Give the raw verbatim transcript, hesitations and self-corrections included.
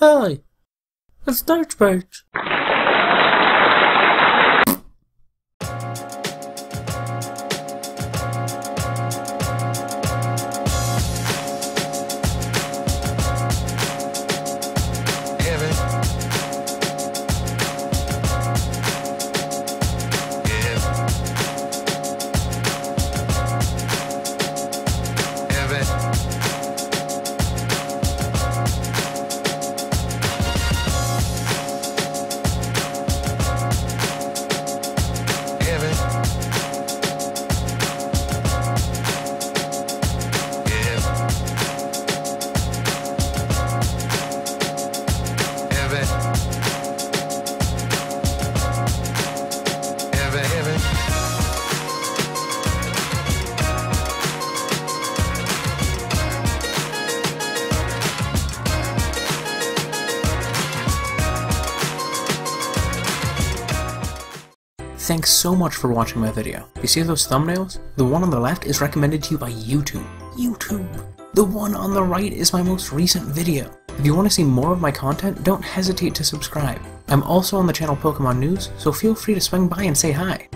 Hi, it's DurchBurch. Thanks so much for watching my video. You see those thumbnails? The one on the left is recommended to you by YouTube. YouTube! The one on the right is my most recent video. If you want to see more of my content, don't hesitate to subscribe. I'm also on the channel Pokemon News, so feel free to swing by and say hi.